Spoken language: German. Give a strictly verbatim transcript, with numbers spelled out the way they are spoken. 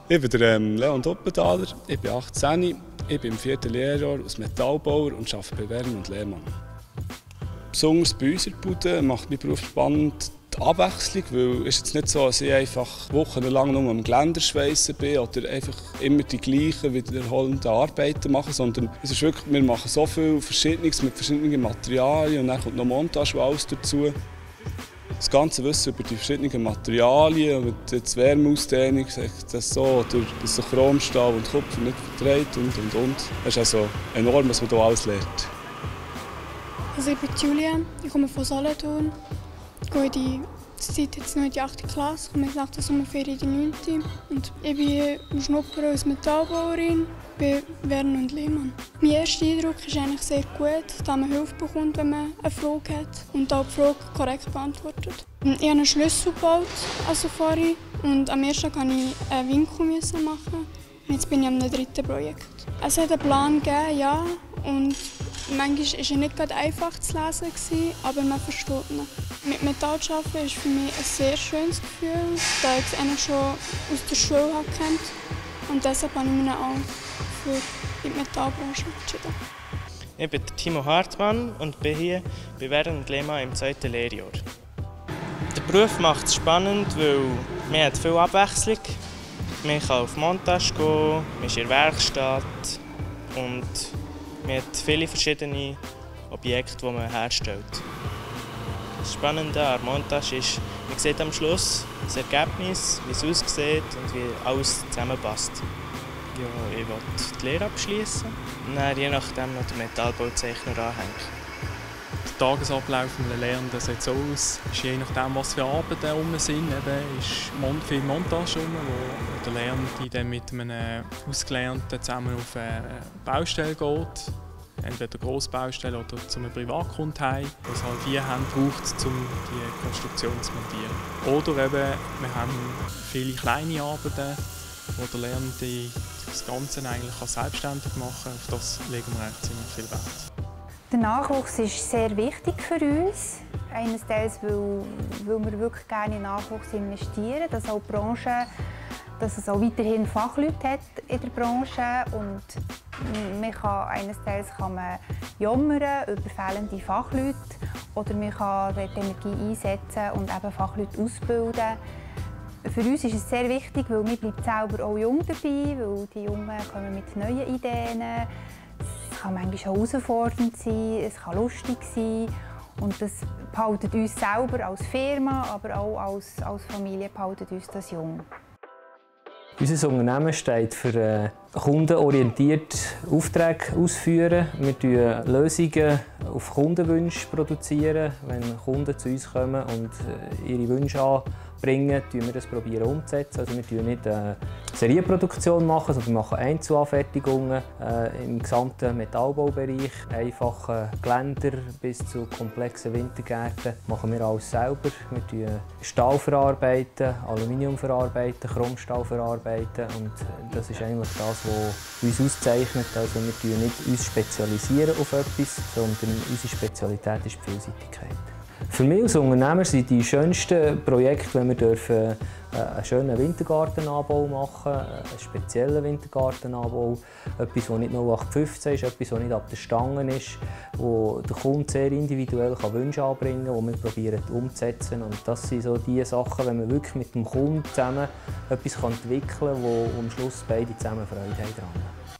Ich bin der, ähm, Leon Doppenthaler, ich bin achtzehn, ich bin im vierten Lehrjahr als Metallbauer und arbeite bei Wern und Lehmann. Besonders bei uns in der Bude macht mein Beruf spannend die Abwechslung, weil es ist jetzt nicht so, dass ich einfach wochenlang nur am Geländer schweissen bin oder einfach immer die gleichen wiederholenden Arbeiten mache, sondern es ist wirklich, wir machen so viel Verschiedenes mit verschiedenen Materialien und dann kommt noch Montage und alles dazu. Das ganze Wissen über die verschiedenen Materialien, mit der Wärmeausdehnung, das so, dass sich Chromstahl und Kupfer nicht verträgt und und und. Das ist also enorm, was man hier alles lernt. Also ich bin Julia, ich komme von Solothurn. Ich gehe in die Zeit jetzt noch in die achte Klasse, komme nach der Sommerferien in die neunte. Und ich bin im Schnuppern als Metallbauerin bei Wern und Lehmann. Mein erster Eindruck ist eigentlich sehr gut, da man Hilfe bekommt, wenn man eine Frage hat und auch die Frage korrekt beantwortet. Ich habe einen Schlüssel gebaut, also vorhin, und am ersten musste ich einen Winkel machen. Und jetzt bin ich am dritten Projekt. Es hat einen Plan gegeben, ja, und manchmal war er nicht gerade einfach zu lesen, aber man versteht ihn. Mit Metall zu arbeiten ist für mich ein sehr schönes Gefühl, da ich es eigentlich schon aus der Schule kennt. Und deshalb habe ich mich auch für die Metallbranche entschieden. Ich bin Timo Hartmann und bin hier bei Wern und Lehmann im zweiten Lehrjahr. Der Beruf macht es spannend, weil man hat viel Abwechslung. Man kann auf Montage gehen, man ist in der Werkstatt und man hat viele verschiedene Objekte, die man herstellt. Das Spannende an der Montage ist, man sieht am Schluss das Ergebnis, wie es aussieht und wie alles zusammenpasst. Ja, ich will die Lehre abschließen und dann je nachdem noch den Metallbauzeichner anhängen. Der Tagesablauf eines Lernenden sieht so aus, ist je nachdem, was für Arbeiten herum sind. Eben ist viel Montage herum, wo der Lernende dann mit einem Ausgelernten zusammen auf eine Baustelle geht. Entweder Grossbaustelle oder zu einem Privatkunden heim, das halt vier Hände braucht, um die Konstruktion zu montieren. Oder eben, wir haben viele kleine Arbeiten, wo der Lernende das Ganze eigentlich selbstständig machen kann. Auf das legen wir eigentlich ziemlich viel Wert. Der Nachwuchs ist sehr wichtig für uns. Einerseits, weil, weil wir wirklich gerne in Nachwuchs investieren, dass auch die Branche, dass es auch weiterhin Fachleute hat in der Branche. Und man kann, einerseits kann man jammern über fehlende Fachleute oder man kann dort Energie einsetzen und eben Fachleute ausbilden. Für uns ist es sehr wichtig, weil man bleibt selber auch jung dabei, weil die Jungen kommen mit neuen Ideen. Es kann manchmal auch herausfordernd sein, es kann lustig sein. Und das behaltet uns selber als Firma, aber auch als, als Familie behaltet uns das jung. Unser Unternehmen steht für äh, kundenorientiert Aufträge ausführen. Wir produzieren Lösungen auf Kundenwünsche. Produzieren. Wenn Kunden zu uns kommen und äh, ihre Wünsche anbringen, probieren wir das umzusetzen. Also wir machen nicht eine Serienproduktion, machen, sondern wir machen Einzelanfertigungen äh, im gesamten Metallbaubereich. Einfache Geländer bis zu komplexen Wintergärten machen wir alles selber. Wir verarbeiten Stahl, verarbeiten, Aluminium, verarbeiten, Chromstahl verarbeiten. Und das ist eigentlich das, was uns auszeichnet. Also wir spezialisieren nicht uns spezialisieren auf etwas, sondern unsere Spezialität ist die Vielseitigkeit. Für mich als Unternehmer sind die schönsten Projekte, wenn wir dürfen einen schönen Wintergartenanbau machen, einen speziellen Wintergartenanbau, etwas, das nicht null acht fünfzehn ist, etwas, das nicht ab der Stange ist, wo der Kunde sehr individuell Wünsche anbringen kann, die wir probieren umzusetzen. Und das sind so die Sachen, wenn man wirklich mit dem Kunden zusammen etwas entwickeln kann, wo am Schluss beide zusammen Freude haben.